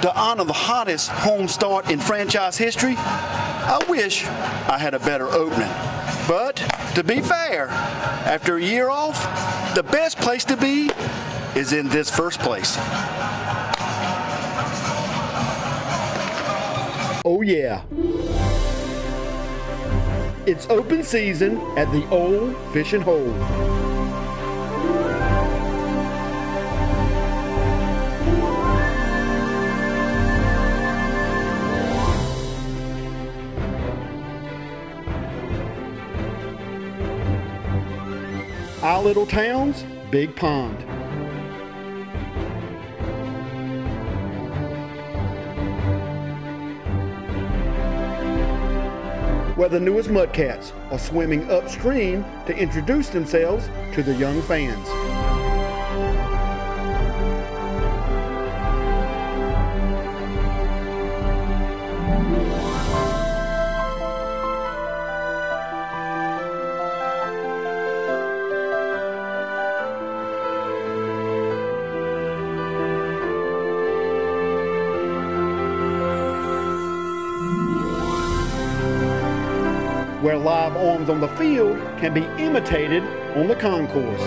To honor the hottest home start in franchise history, I wish I had a better opening. But to be fair, after a year off, the best place to be is in this first place. Oh yeah. It's open season at the Old Fishing Hole. Our little town's big pond. Where the newest Mudcats are swimming upstream to introduce themselves to the young fans. Where live arms on the field can be imitated on the concourse.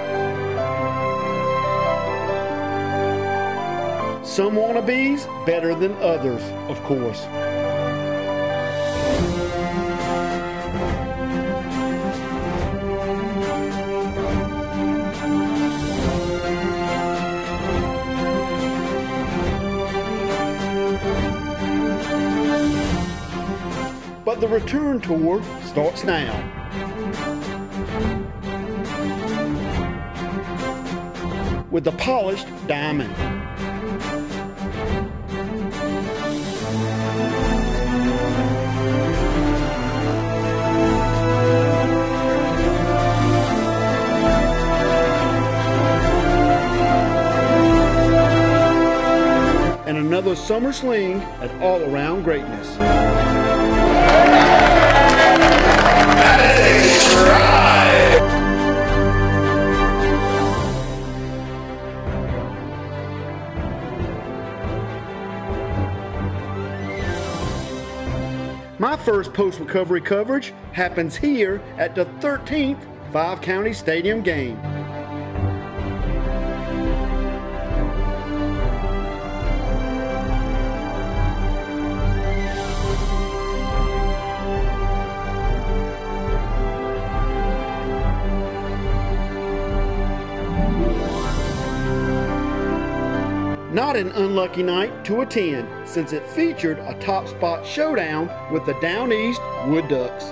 Some wannabes better than others, of course. But the return tour starts now. With the polished diamond. And another summer sling at all-around greatness. That is a try! My first post-recovery coverage happens here at the 13th Five-County Stadium game. Not an unlucky night to attend, since it featured a top spot showdown with the Down East Wood Ducks.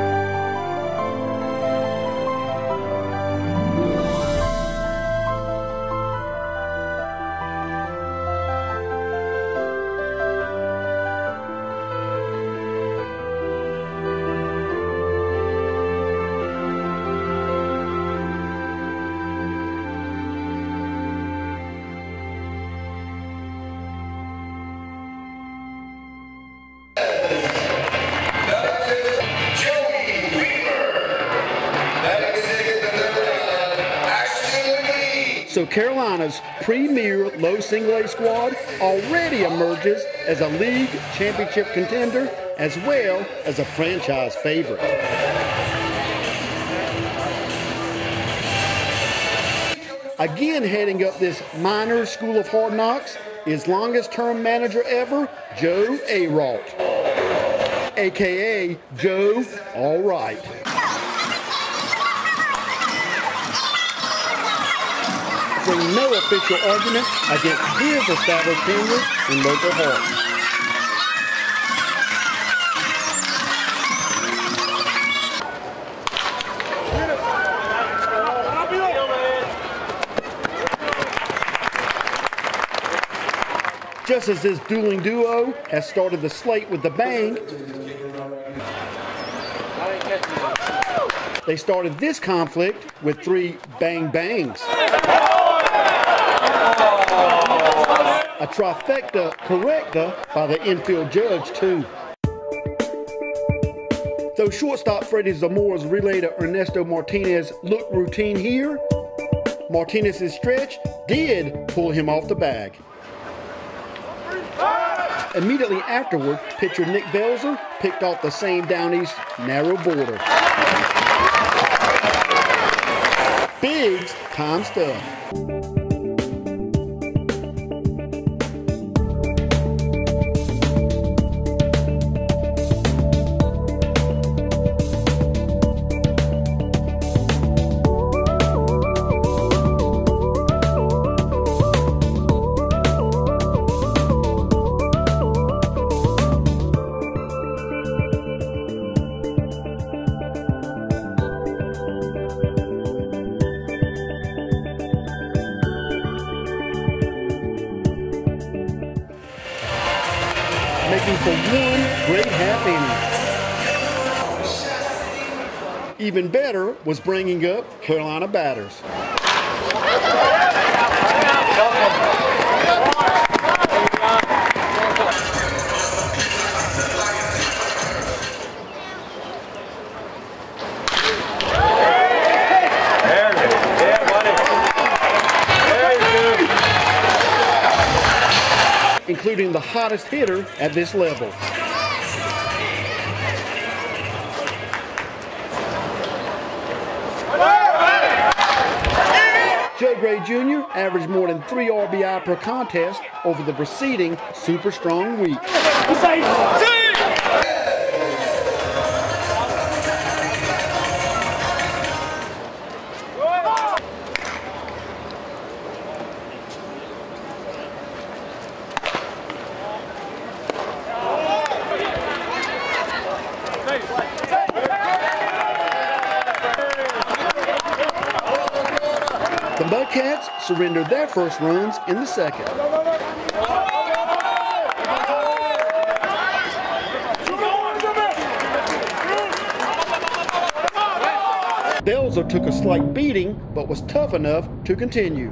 So Carolina's premier low single-A squad already emerges as a league championship contender as well as a franchise favorite. Again heading up this minor school of hard knocks is longest term manager ever, Joe Aralt, aka Joe All Right. Bring no official argument against his established tenure in local hearts. Just as this dueling duo has started the slate with the bang, they started this conflict with 3 bang bangs. A trifecta correcta by the infield judge, too. Though shortstop Freddie Zamora's relay to Ernesto Martinez looked routine here, Martinez's stretch did pull him off the bag. Immediately afterward, pitcher Nick Belzer picked off the same down east narrow border. Biggs time stuff. Making for one great half inning. Even better was bringing up Carolina batters. Including the hottest hitter at this level. Joe Gray Jr. averaged more than 3 RBI per contest over the preceding super strong week. The Mudcats surrendered their first runs in the second. Belzer took a slight beating, but was tough enough to continue.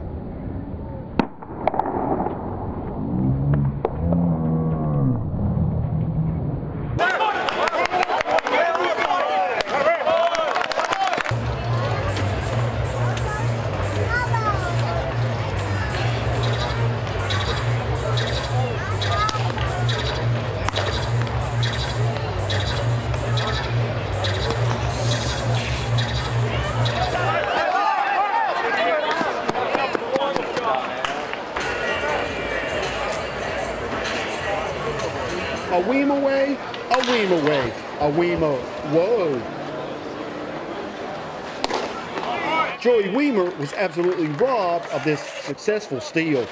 A weem away, a weem away, a weem whoa. Joey Weimer was absolutely robbed of this successful steal.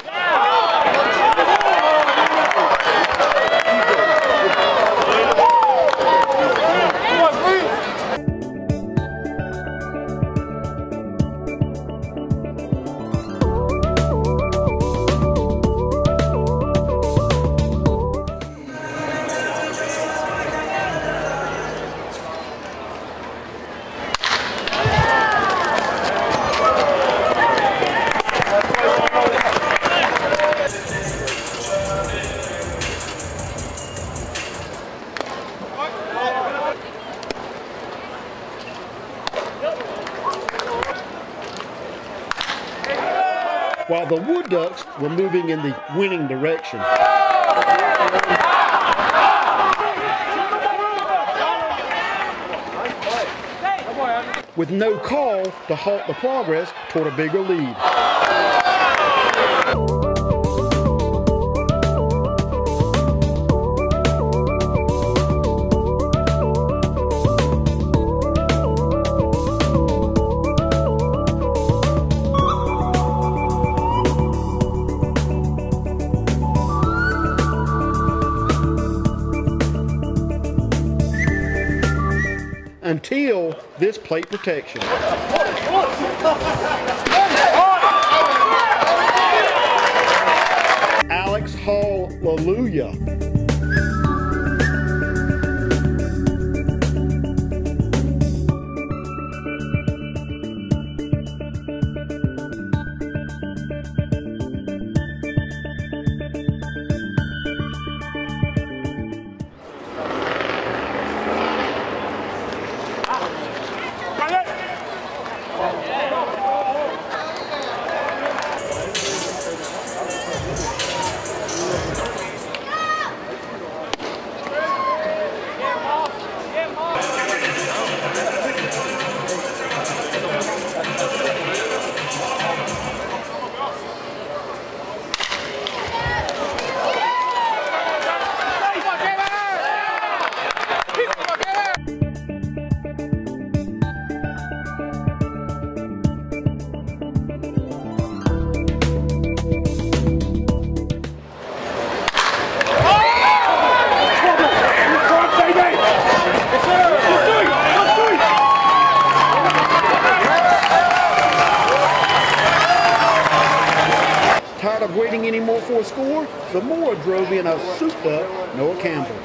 While the Wood Ducks were moving in the winning direction. With no call to halt the progress toward a bigger lead. Until this plate protection. Alex Hallelujah. of waiting anymore for a score, Zamora drove in a souped-up Noah Campbell.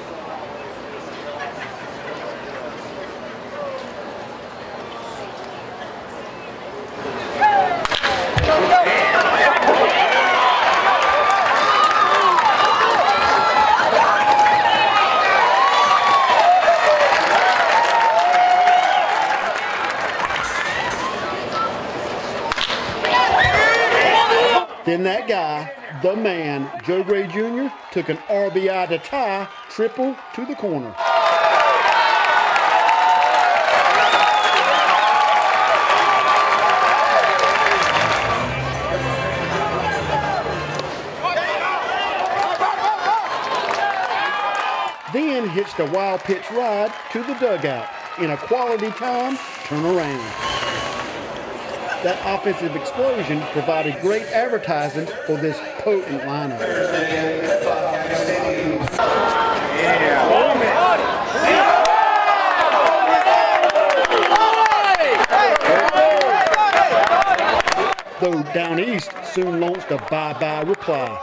Then that guy, the man, Joe Gray Jr., took an RBI to tie, triple to the corner. Then hitched a wild pitch ride to the dugout in a quality time turnaround. That offensive explosion provided great advertising for this potent lineup. Though Down East soon launched a bye-bye reply.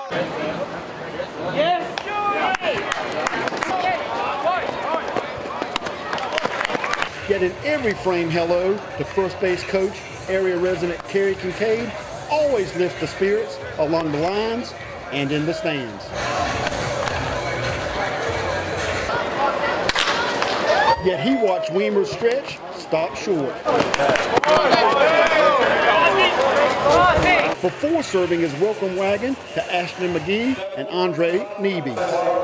Yet in every frame hello to first base coach, area resident Kerry Kincaid always lifts the spirits along the lines and in the stands. Yet he watched Weimer's stretch stop short before serving his welcome wagon to Ashton McGee and Andre Neebe.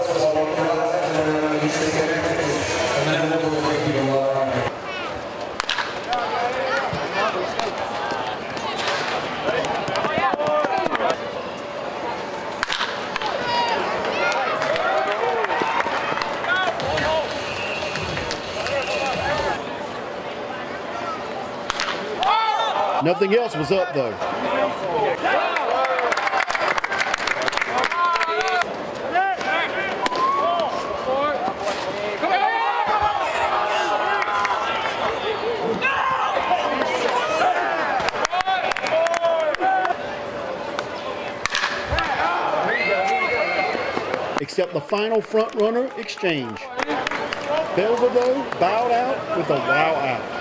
Nothing else was up, though. Except the final front-runner exchange. Belva, though, bowed out with a wow out.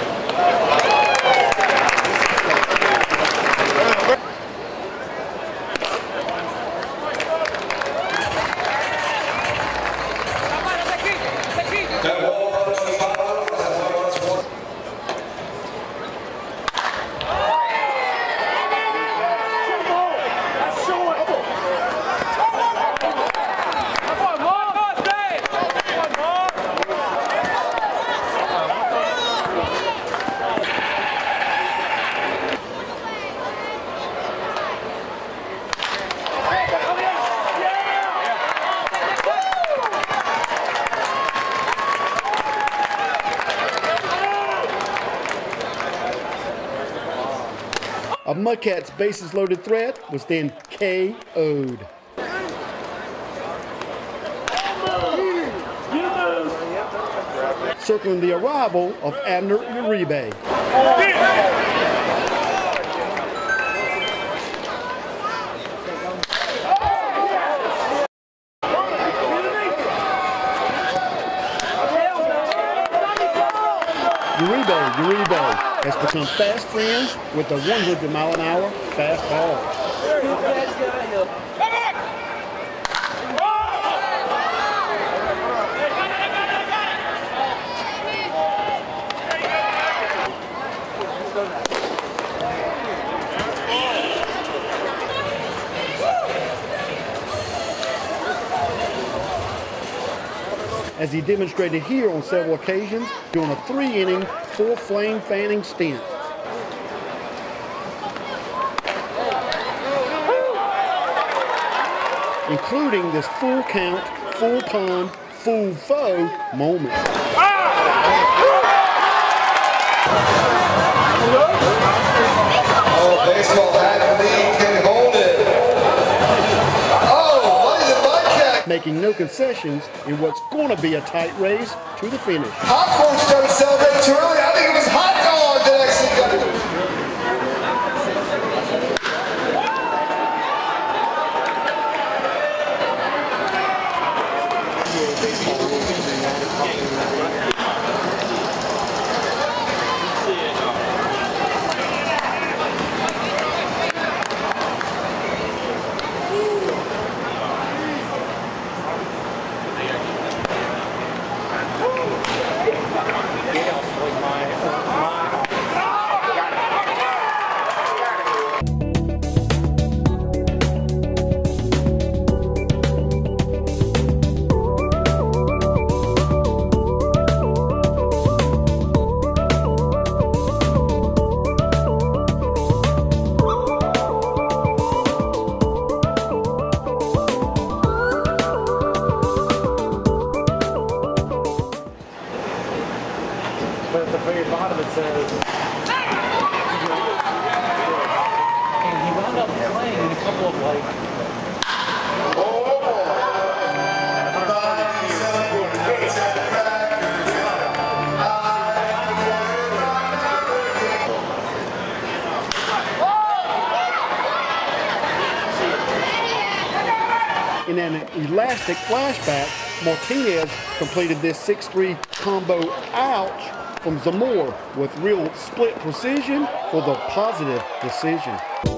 A Mudcats bases loaded threat was then KO'd. Circling the arrival of Abner Uribe. Uribe has become fast friends with the 100-mile-an-hour fastball. As he demonstrated here on several occasions during a 3-inning, 4-flame fanning stint. Including this full count, full pond, full foe moment. Oh, baseball hat lead can hold it. Oh, money the Mudcats. Making no concessions in what's going to be a tight race to the finish. Popcorn started celebrating too early. I think it was hot dog that actually got it. couple of like. In an elastic flashback, Martinez completed this 6-3 combo ouch from Zamora with real split precision for the positive decision.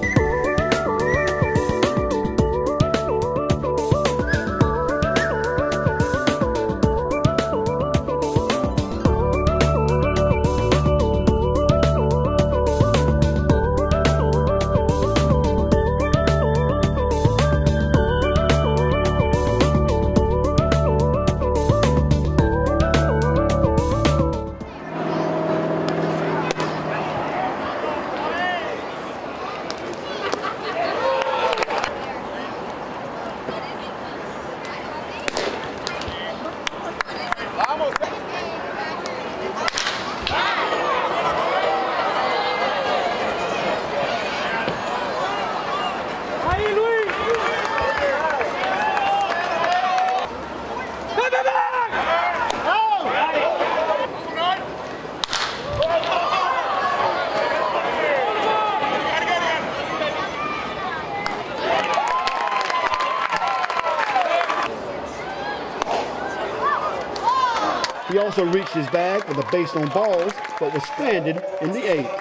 He also reached his bag with a base on balls, but was stranded in the 8th.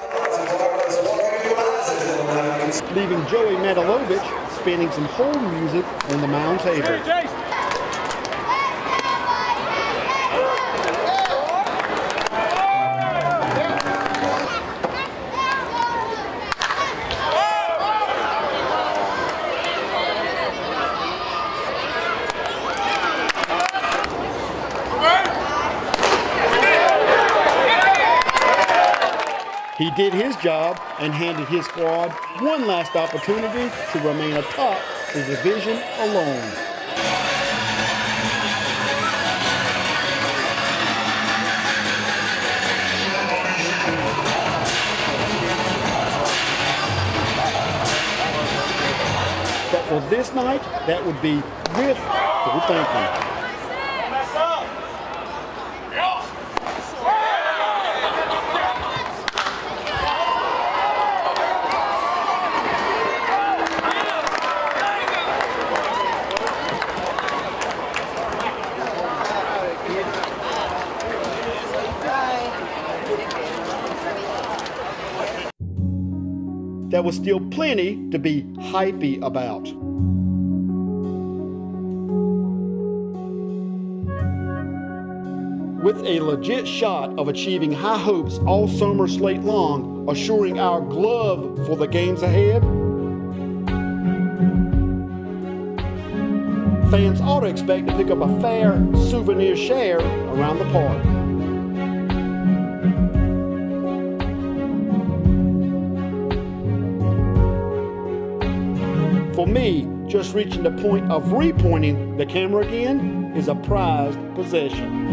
Leaving Joey Matalovich spinning some hold music on the mound table. He did his job and handed his squad one last opportunity to remain atop the division alone. But for this night, that would be with full thinking. There was still plenty to be hypey about. With a legit shot of achieving high hopes all summer slate long, assuring our glove for the games ahead, fans ought to expect to pick up a fair souvenir share around the park. For me, just reaching the point of repointing the camera again is a prized possession.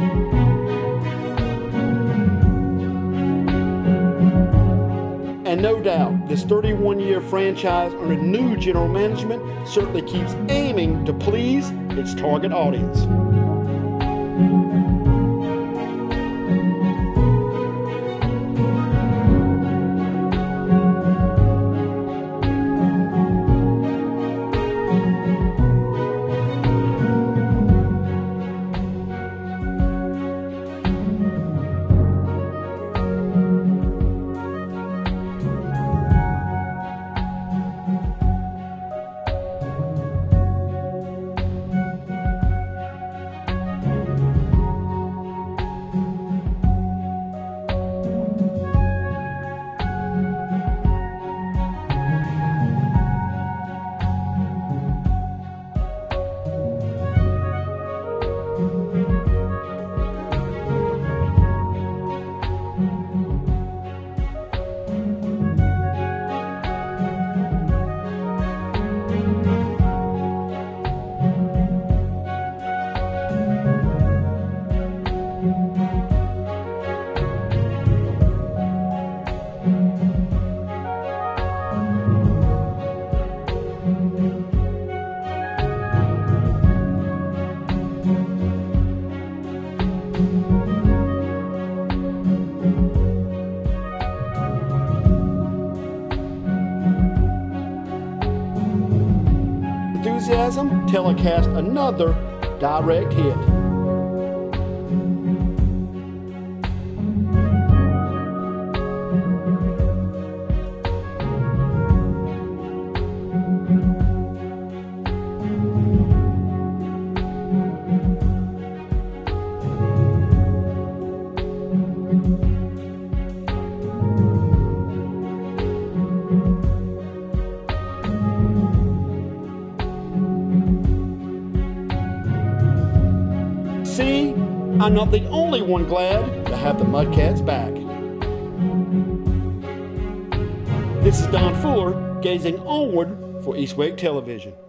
And no doubt, this 31-year franchise under new general management certainly keeps aiming to please its target audience. enthusiasm telecast another direct hit. See, I'm not the only one glad to have the Mudcats back. This is Don Fuller, gazing onward for Eastwake Television.